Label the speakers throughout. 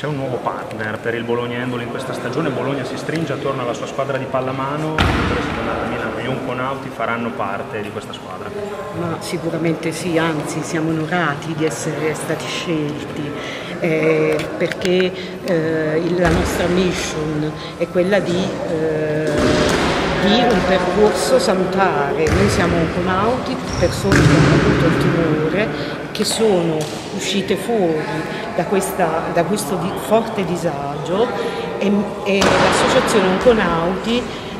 Speaker 1: C'è un nuovo partner per il Bologna Handball in questa stagione. Bologna si stringe attorno alla sua squadra di pallamano. Milano e Onconauti faranno parte di questa squadra.
Speaker 2: Ma sicuramente sì, anzi siamo onorati di essere stati scelti perché la nostra mission è quella di un percorso salutare. Noi siamo onconauti, persone che hanno avuto il tumore, che sono uscite fuori da questo forte disagio e l'associazione Onconauti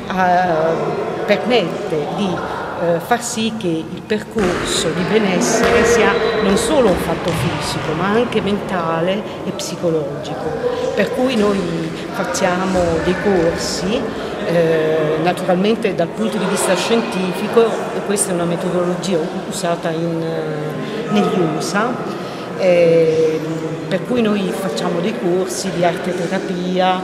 Speaker 2: permette di far sì che il percorso di benessere sia non solo un fatto fisico ma anche mentale e psicologico, per cui noi facciamo dei corsi, naturalmente dal punto di vista scientifico, questa è una metodologia usata negli USA, per cui noi facciamo dei corsi di arte terapia,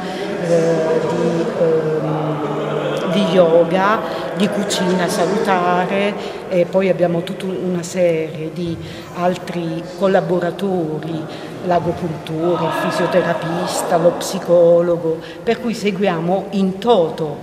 Speaker 2: di yoga, di cucina salutare, e poi abbiamo tutta una serie di altri collaboratori, l'agopuntore, il fisioterapista, lo psicologo, per cui seguiamo in toto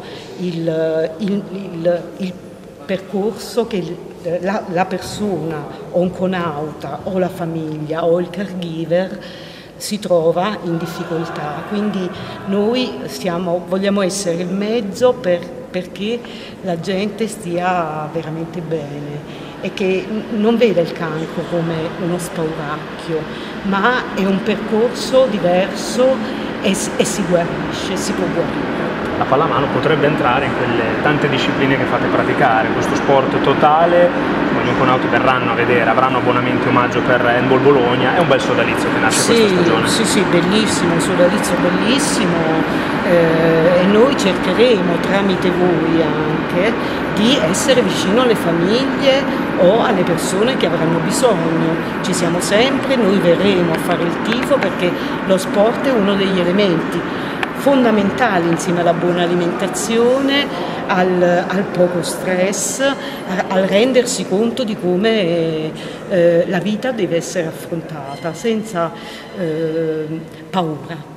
Speaker 2: il percorso che la persona onconauta o la famiglia o il caregiver si trova in difficoltà. Quindi noi vogliamo essere il mezzo perché la gente stia veramente bene e che non veda il cancro come uno spauracchio, ma è un percorso diverso e si guarisce, si può guarire.
Speaker 1: La pallamano potrebbe entrare in quelle tante discipline che fate praticare, questo sport totale. Gli onconauti verranno a vedere, avranno abbonamenti omaggio per Handball Bologna. È un bel sodalizio che nasce questa stagione.
Speaker 2: Sì, bellissimo, un sodalizio bellissimo, e noi cercheremo tramite voi anche di essere vicino alle famiglie o alle persone che avranno bisogno. Ci siamo sempre, noi verremo a fare il tifo perché lo sport è uno degli elementi fondamentali, insieme alla buona alimentazione, al poco stress, al rendersi conto di come la vita deve essere affrontata senza paura.